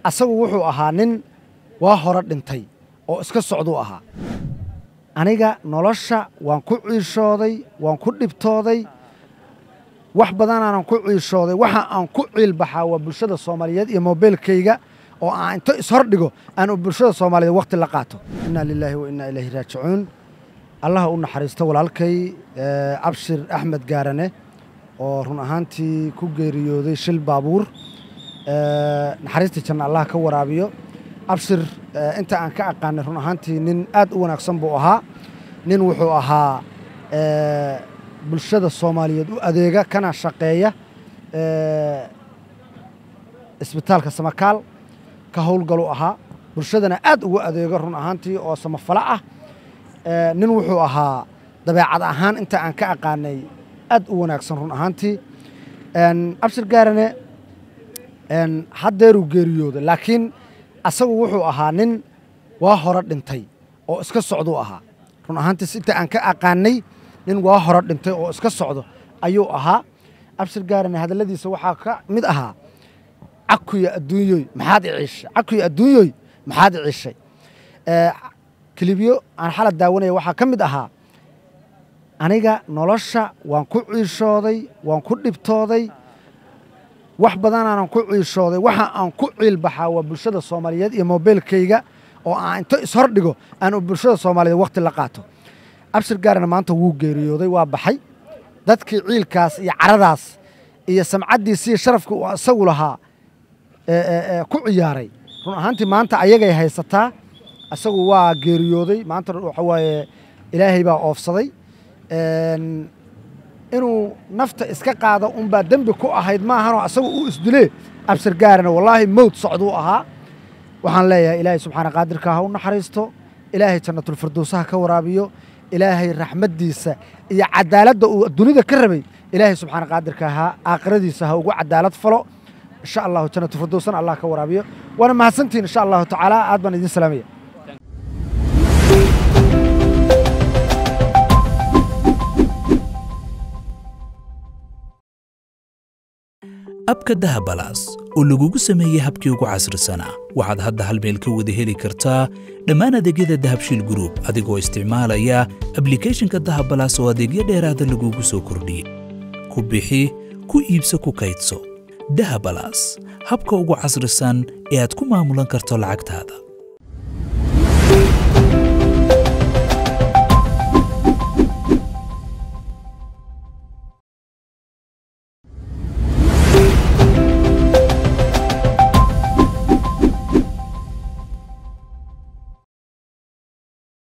asagu wuxuu ahaa nin waa hore dhintay oo iska socduu ahaa aniga nolosha waan ku ciishooday waan ku dhibtooday wax badan aan ku ciishooday waxa aan ku ciilbaxaa waa bulshada Soomaaliyeed iyo mobilkayga oo aan inta is hor dhigo aan bulshada Soomaaliyeed waqti la qaato inna lillahi wa inna ilayhi raaji'uun allah u naxariisto walaalkay Abshir Axmed Gaarane oo run ahaantii ku geeriyooday shil baabuur naxariista janna allah ka waraabiyo Abshir inta aan ka aqaan run ahaantii nin aad u wanaagsan buu ahaa nin wuxuu ahaa bulshada Soomaaliyeed u adeega kana shaqeeya isbitaalka Samakaal ka howlgalu ahaa bulshadana aad ugu adeega run ahaantii oo samafala ah nin wuxuu ahaa dabeecad ahaan inta aan ka aqaanay aad u wanaagsan run ahaantii Abshir Gaarane haddeeru geeriyooday laakiin asagu wuxuu ahaa nin waa hore dhintay oo iska socduu ahaa run ahaantii inta aan ka aqaanay nin waa hore dhintay oo iska socdo ayuu ahaa Abshir Gaarane hadaladiisa waxaa ka mid ahaa akuya adduunyoy maxaad ciishay akuya adduunyoy maxaad ciishay kalibiyo aan xalad daawanaya waxaa ka mid ahaa aniga nolosha waan ku ciishooday waan ku dhibtooday wax badan aan ku ciishooday waxa aan ku ciilbaxaa waa bulshada Soomaaliyeed iyo mobilkayga oo aan inta is hor dhigo aan bulshada Soomaaliyeed waqti la qaato Abshir Gaarane maanta wuu geeriyooday waa baxay dadkii ciilkaas iyo caradaas iyo samcadiisa iyo sharafka uu asagu lahaa ku ciyaaray run ahaantii maanta ayagay haysataa asagu waa geeriyooday maanta waxa waaye ilaahay baa oofsaday inuu nafta iska qaado un baa dambi ku ahayd ma ahan oo asagu uu isdilay Abshir Gaarane wallahi mawd socduu ahaa waxaan leeyahay ilaahay subxaana qaadirka ha u naxariisto ilaahay jannatul firdawsaha ka waraabiyo ilaahay raxmadiisa iyo cadaaladda uu dunida ka rabay ilaahay subxaana qaadirka ha aakhiradiisa ha ugu cadaalad falo insha Allah jannatul firdawsana Allah ka waraabiyo wana mahadsantiin insha Allah taala aad baan idin salaamaya abka dahabalaas oo lagugu sameeyay habkii ugu casrisanaa waxaad hadda hal meel ka wada heli kartaa dhammaan adeegyada Dahabshiil Group adigoo isticmaalaya applicationka Dahabalaas oo adeegyo dheeraad ah lagugu soo kordhiyay ku bixi ku iibso ku kaydso Dahabalaas habka ugu casrisan ee aad ku maamulan karto lacagtaada